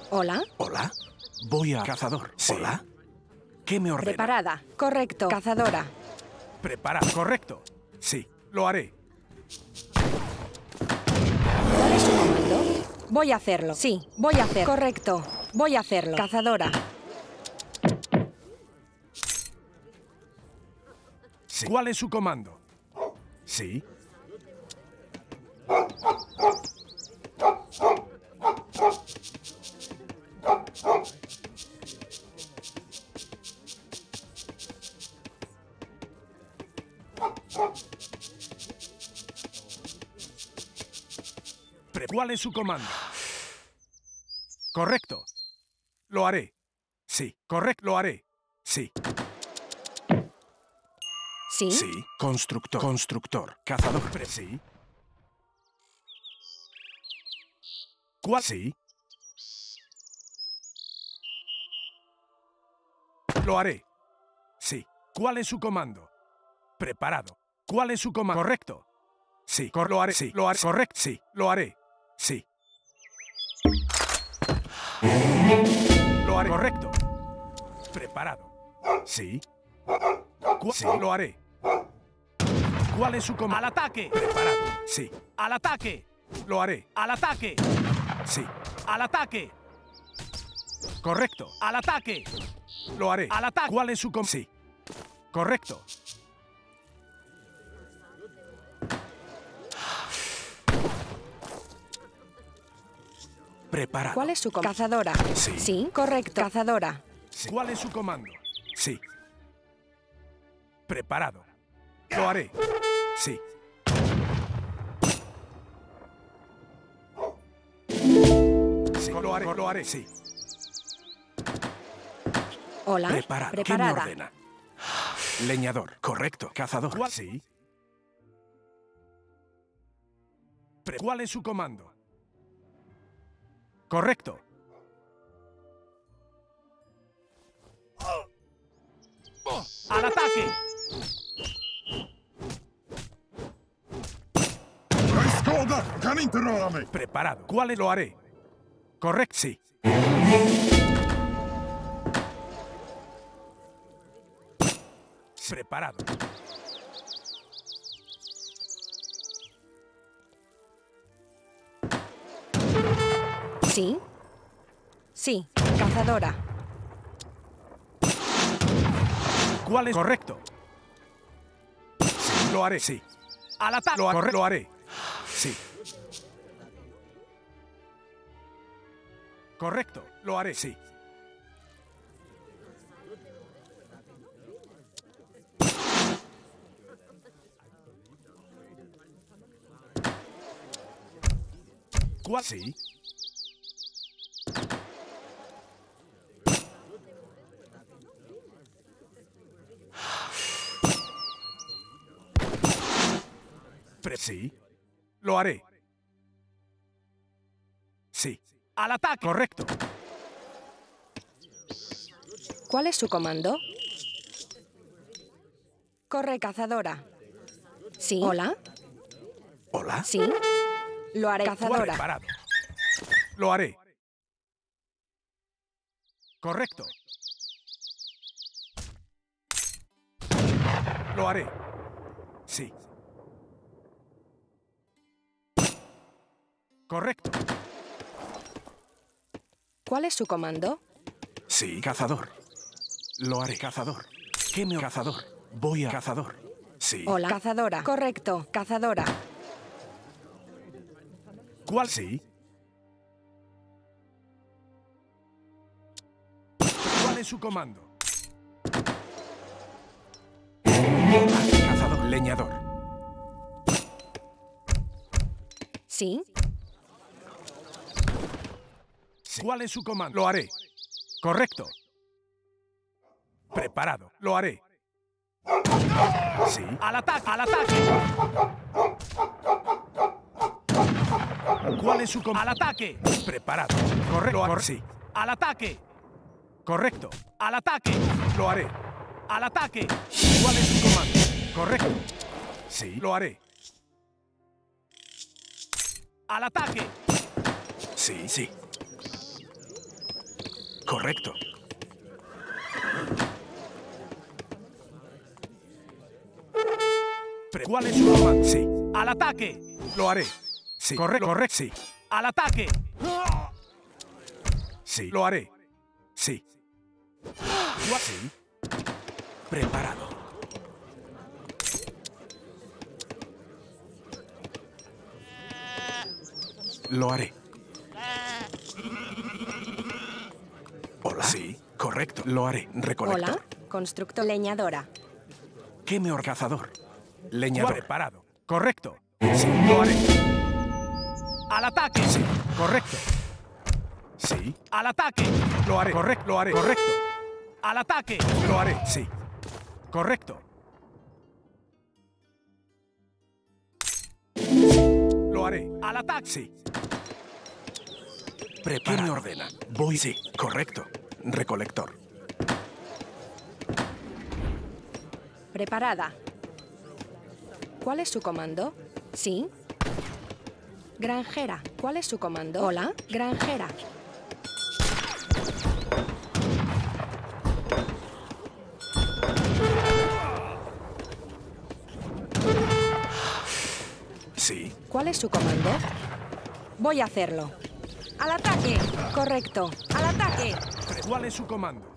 ¿Hola? ¿Hola? Voy a cazador. ¿Sí? ¿Hola? ¿Qué me ordena? Preparada. Correcto. Cazadora. Preparada. Correcto. Sí, lo haré. ¿Cuál es su comando? Voy a hacerlo. Sí, voy a hacer. Correcto. Voy a hacerlo. Cazadora. Sí. ¿Cuál es su comando? Sí. ¿Cuál es su comando? Correcto. Lo haré. Sí. Correcto. Lo haré. Sí. ¿Sí? Sí. Constructor. Constructor. Cazador. Sí. ¿Cuál? Sí. Lo haré. Sí. ¿Cuál es su comando? Preparado. ¿Cuál es su comando? Correcto. Sí. Lo haré. Sí. Lo haré. Correcto. Sí. Lo haré. Sí. Lo haré. Correcto. Preparado. Sí. Sí. Lo haré. ¿Cuál es su comando? ¡Al ataque! Preparado. Sí. ¡Al ataque! Lo haré. ¡Al ataque! Sí. ¡Al ataque! Correcto. ¡Al ataque! Lo haré. ¡Al ataque! ¿Cuál es su comando? Sí. Correcto. Preparado. ¿Cuál es su comando? Cazadora. Sí. Sí, correcto. Cazadora. Sí. ¿Cuál es su comando? Sí. Preparado. Lo haré. Sí. Sí. Lo haré. Lo haré. Sí. Hola. Preparado. Preparada. ¿Qué me ordena? Leñador. Correcto. Cazador. ¿Cuál? Sí. ¿Cuál es su comando? Correcto. ¡Al ataque! Preparado. ¿Cuál es? Lo haré. Correcto. Sí. Preparado. ¿Sí? Sí. Cazadora. ¿Cuál es? Correcto. Sí, lo haré. Sí. Al ataque. Lo haré. Sí. Correcto. Lo haré. Sí. ¿Cuál? Sí. Sí. Lo haré. Sí. ¡Al ataque! Correcto. ¿Cuál es su comando? Corre, cazadora. ¿Sí? ¿Hola? ¿Hola? ¿Sí? Lo haré. Cazadora. Preparado. Lo haré. Correcto. Lo haré. Sí. Correcto. ¿Cuál es su comando? Sí, cazador. Lo haré, cazador. ¿Qué me... Cazador. Voy a... Cazador. Sí. Hola. Cazadora. Correcto. Cazadora. ¿Cuál? Sí. ¿Cuál es su comando? Cazador. Leñador. ¿Sí? Sí. ¿Cuál es su comando? Lo haré. Correcto. Preparado. Lo haré. Sí. ¡Al ataque! ¡Al ataque! ¿Cuál es su comando? ¡Al ataque! Preparado. Correcto. Sí. ¡Al ataque! Correcto. ¡Al ataque! Lo haré. ¡Al ataque! ¿Cuál es su comando? Correcto. Sí. Lo haré. ¡Al ataque! Sí, sí. Correcto. ¿Cuál es su comando? Sí. ¡Al ataque! Lo haré. Sí. Correcto. Correcto. Sí. ¡Al ataque! Sí. Lo haré. Sí. Sí. Preparado. Lo haré. Hola. Sí, correcto. Lo haré. Recolector. Hola, constructor. Leñadora. ¿Qué me cazador? Leñador. Preparado. Correcto. Sí, lo haré. ¡Al ataque! Sí, correcto. Sí, al ataque. Lo haré. Correcto. Lo haré. Correcto. Al ataque. Lo haré. Sí. Correcto. Lo haré. Al ataque. Sí. Prepara. ¿Qué me ordena? Voy. Sí, correcto. Recolector. Preparada. ¿Cuál es su comando? Sí. Granjera. ¿Cuál es su comando? Hola, granjera. Sí. ¿Cuál es su comando? Voy a hacerlo. ¡Al ataque! Correcto. ¡Al ataque! ¿Cuál es su comando?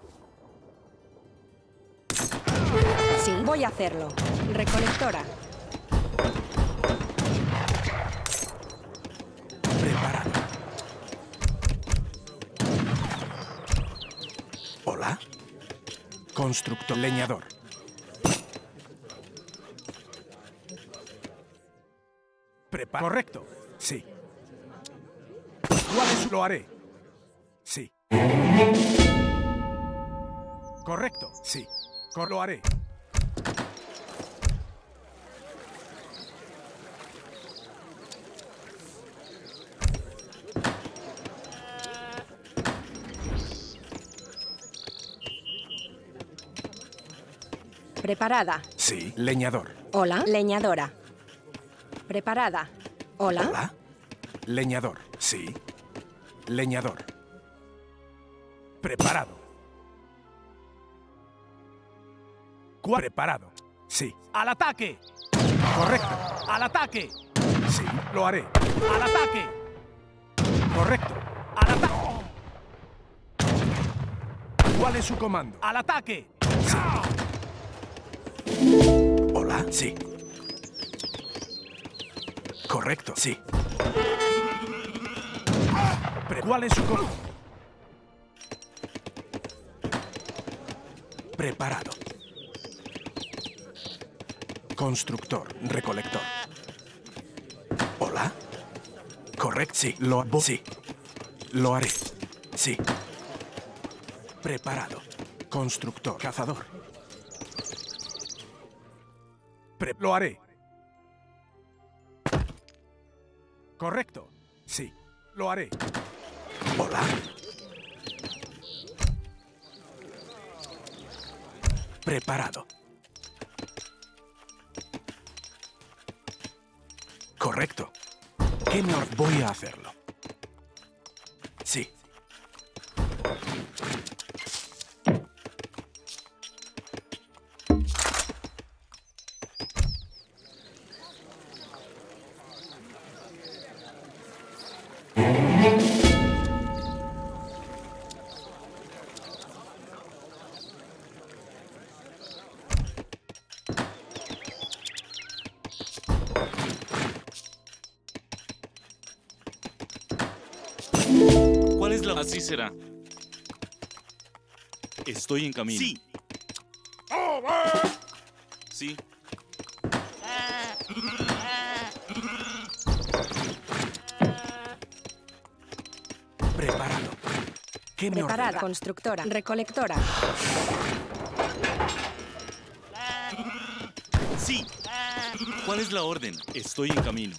Sí, voy a hacerlo. Recolectora. Preparado. Hola. Constructor. Leñador. Correcto. Sí. ¿Cuál es? Lo haré. Sí. Correcto. Sí. Lo haré. Preparada. Sí. Leñador. Hola, leñadora. Preparada. Hola. Hola. Leñador. Sí. Leñador. Preparado. Preparado. Sí. ¡Al ataque! Correcto. ¡Al ataque! Sí, lo haré. ¡Al ataque! Correcto. ¡Al ataque! ¿Cuál es su comando? ¡Al ataque! Sí. Hola, sí. Correcto, sí. ¿Cuál es su comando? Preparado. Constructor, recolector. Hola. Correcto, sí. Sí. Lo haré. Sí. Preparado. Constructor, cazador. Lo haré. Correcto. Sí. Lo haré. Hola. Preparado. Correcto. ¿Qué me voy a hacerlo? Sí. ¿Cuál es la...? Así será. Estoy en camino. Sí. Sí. Preparado. ¿Qué me Preparada. ordena? Constructora. Recolectora. Sí. ¿Cuál es la orden? Estoy en camino.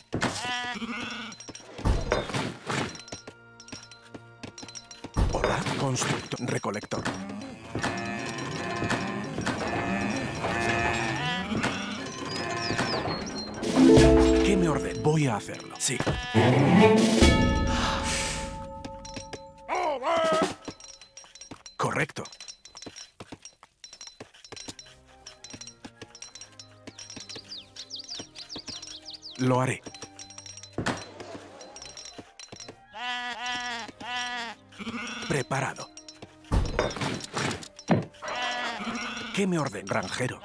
Hola. Constructor, recolector. ¿Qué me ordena? Voy a hacerlo. Sí. Correcto. Lo haré. Preparado. ¿Qué me ordena, granjero?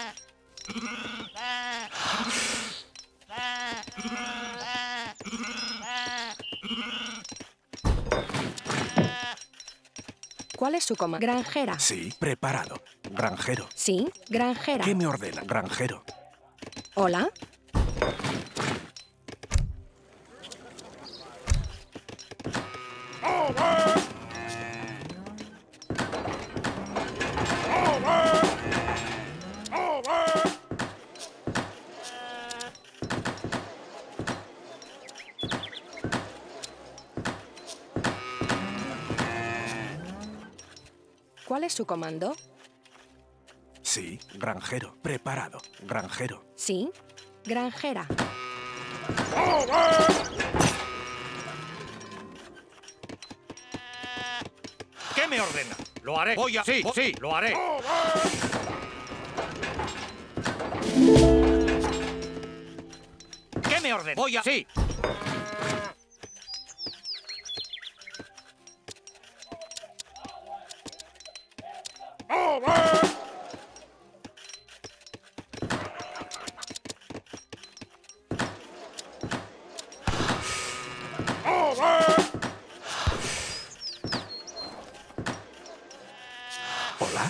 ¿Cuál es su coma? Granjera. Sí, preparado. Granjero. Sí, granjera. ¿Qué me ordena, granjero? Hola. ¿Cuál es su comando? Sí, granjero. Preparado. Granjero. Sí, granjera. ¿Qué me ordena? Lo haré. Voy a... Sí, sí, lo haré. ¿Qué me ordena? Voy a... Sí. Hola.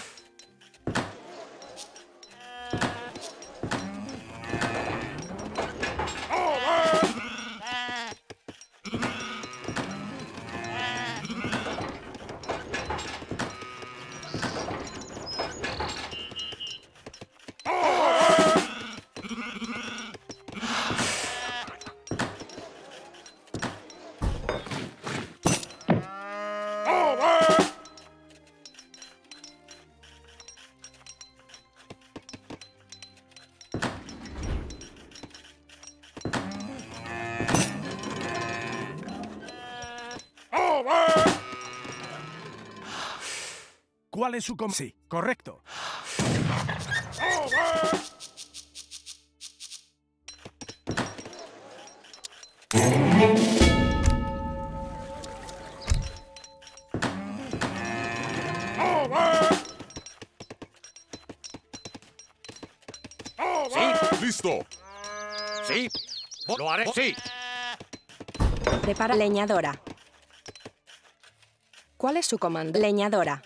¿Cuál es su comando? Sí, correcto. Sí, ¡Listo! sí. Lo haré. Sí. Prepara leñadora. ¿Cuál es su comando? Leñadora.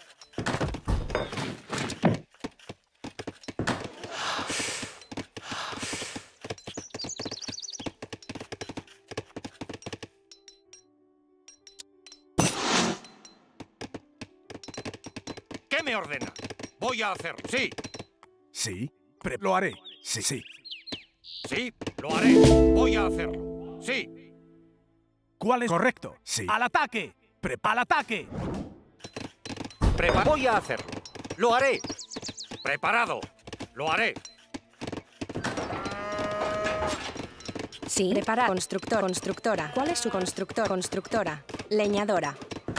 ¿Qué me ordena? Voy a hacerlo. Sí, Sí, lo haré. Sí, sí. sí, lo haré. Voy a hacerlo. Sí. ¿Cuál es correcto? Sí. ¡Al ataque! ¡Al ataque! Voy a hacerlo. Lo haré. Preparado. Lo haré. Sí, prepara. Constructor, constructora. ¿Cuál es su constructor? Constructora. Leñadora.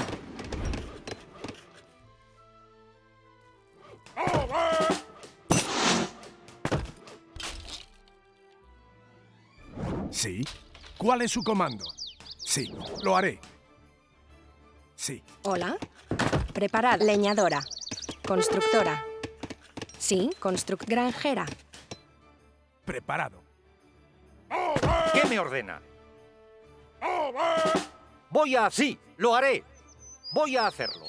Sí. ¿Cuál es su comando? Sí, lo haré. Sí. Hola. Preparad. Leñadora. Constructora. Sí, granjera. Preparado. ¿Qué me ordena? Voy a... Sí, lo haré. Voy a hacerlo.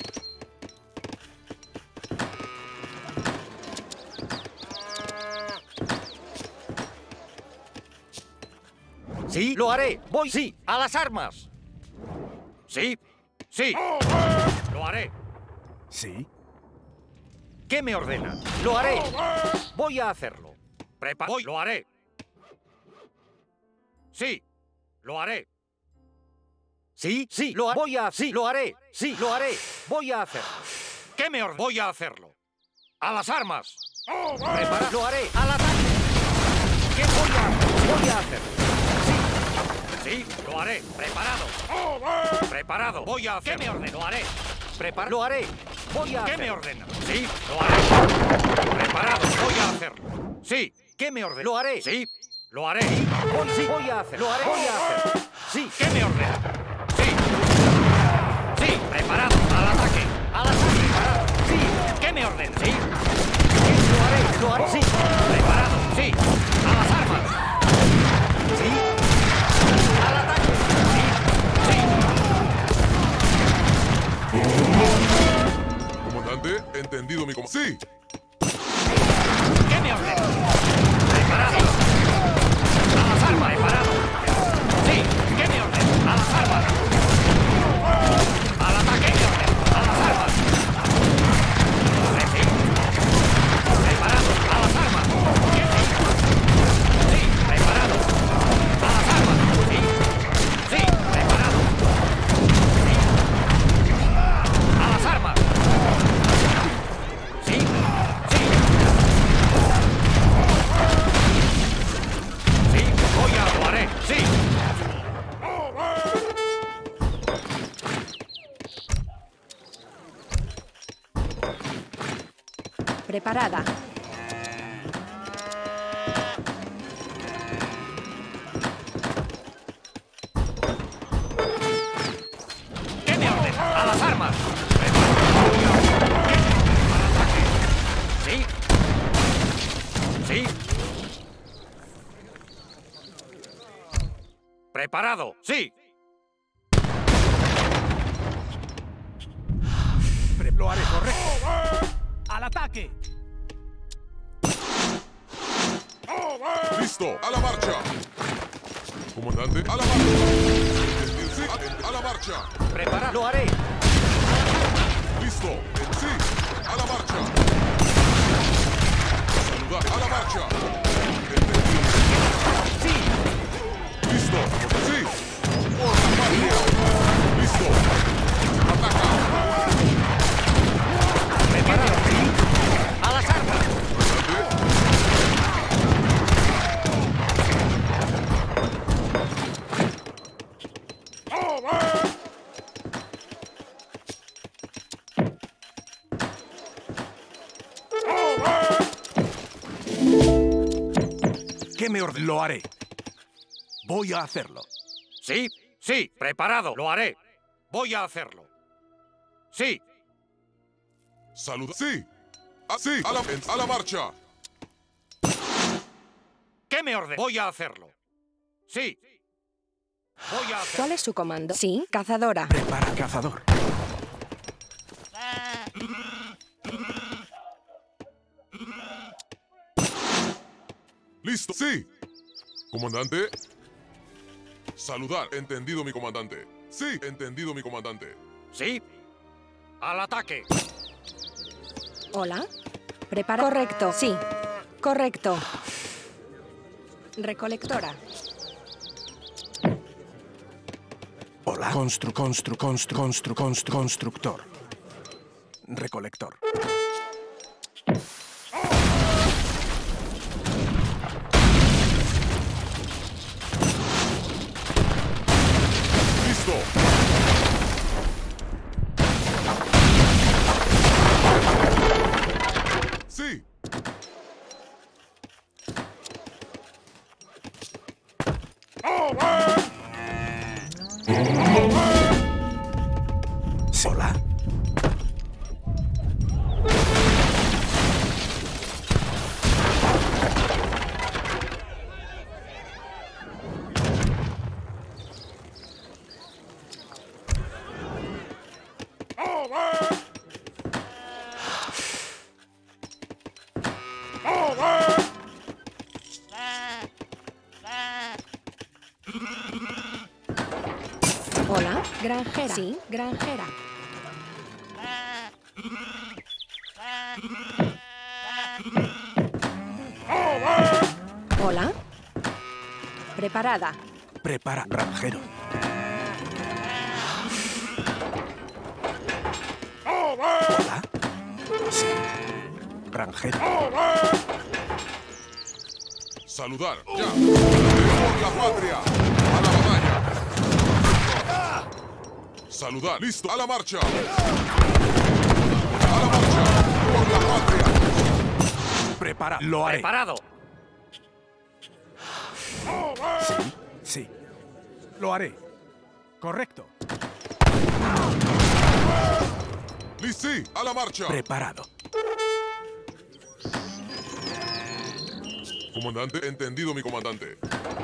Sí, lo haré. Voy, sí, a las armas. Sí, sí. Lo haré. Sí. ¿Qué me ordena? Lo haré. Voy a hacerlo. Voy, lo haré. Sí, lo haré. Sí, sí, lo haré. Voy a... Sí, lo haré. Sí, lo haré. Voy a hacerlo. ¿Qué me ordena? Voy a hacerlo. A las armas. Prepara. Lo haré. Al ataque. ¿Qué voy a hacer? Voy a hacerlo. Sí, lo haré. Preparado. Preparado. Voy a hacerlo. ¿Qué me ordena? Lo haré. Lo haré. Voy a... ¿Qué me ordena? Sí, lo haré. Preparado, voy a hacerlo. Sí, ¿qué me ordena? Lo haré. Sí, lo haré. Sí, voy a hacerlo. Lo haré. Voy a hacerlo. Sí, ¿qué me ordena? Sí. Sí, preparado, al ataque. Al ataque. Preparado. Sí, ¿qué me ordena? Sí. Lo haré, lo haré. Sí, preparado. Sí, a las armas. Sí, al ataque. Sí, sí. Comandante, entendido mi comandante. ¡Sí! ¿Qué me ordena? Preparado. A las armas. Preparado. Sí, ¿qué me ordena? A las armas. Al ataque. ¿Qué me ordena? A las armas. Sí. Preparado. A las armas. Sí, preparado. A las armas. Sí. Sí, preparado. Sí. A las armas. Sí. Sí. Sí, voy a lo haré. Sí. Preparada. ¿Qué me ordena? A las armas. Sí. Sí. Preparado. Sí. Lo haré, correcto. ¡Al ataque! ¡Listo! ¡A la marcha! Comandante, a la marcha. Sí, a la marcha. Preparado. Lo haré. ¡Listo! Sí, a la marcha. Saludar, a la marcha. Entendido. Sí. ¡Listo! Sí. ¡Por la patria! ¡Listo! ¡Ataca! Preparado. Sí. A las armas. ¿Qué me ordena? Lo haré. Voy a hacerlo. Sí. Sí. Preparado. Lo haré. Voy a hacerlo. Sí. Saluda. ¡Sí! ¡Sí! ¡A la marcha! ¿Qué me ordena? Voy a hacerlo. Sí. Voy a hacerlo. ¿Cuál es su comando? Sí, cazadora. Prepara, cazador. ¡Listo! ¡Sí! Comandante. Saludar. Entendido, mi comandante. Sí, entendido, mi comandante. Sí. Al ataque. Hola. Prepara. Correcto. Sí. Correcto. Recolectora. Hola. Constructor. Recolector. ¡Listo! ¡Sí! Hola. Hola. Granjera. Sí, granjera. Hola. Preparada. Prepara, granjero. Hola. Sí. Granjero. Saludar. Ya. Por la patria. A la batalla. Saludar. Listo. A la marcha. A la marcha. Por la patria. Preparado. Lo haré. Preparado. Sí, sí. Lo haré. Correcto. Sí, a la marcha. Preparado. Comandante, entendido, mi comandante.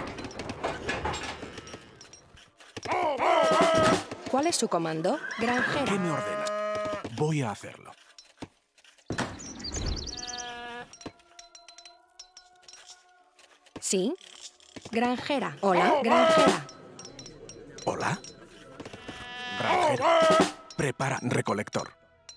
¿Cuál es su comando? ¿Qué Granjera. me ordena? Voy a hacerlo. ¿Sí? Granjera. Hola, granjera. ¿Hola? Granjero. Prepara recolector.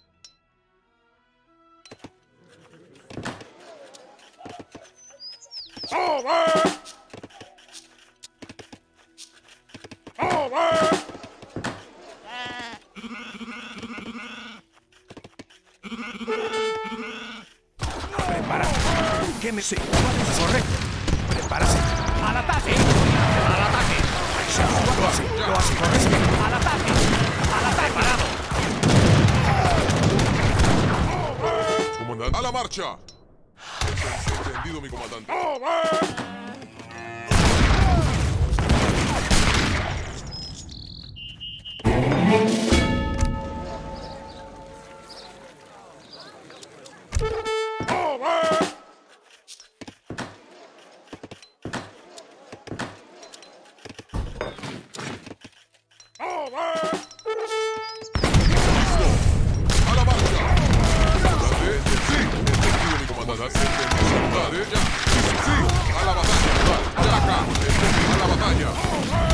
Prepara. ¿Qué me sé? Correcto. Prepárase. ¡Al ataque! ¡Al ataque! Lo hace, correcto. ¡Al ataque! ¡Al ataque! ¡Preparado! Comandante, a la marcha. Entendido, mi comandante. A la marcha. Comandante, sí. Entendido, mi comandante. Entendido, saludar, ¿eh? Ya. Sí, a la batalla, saludar. Ya acá. A la batalla.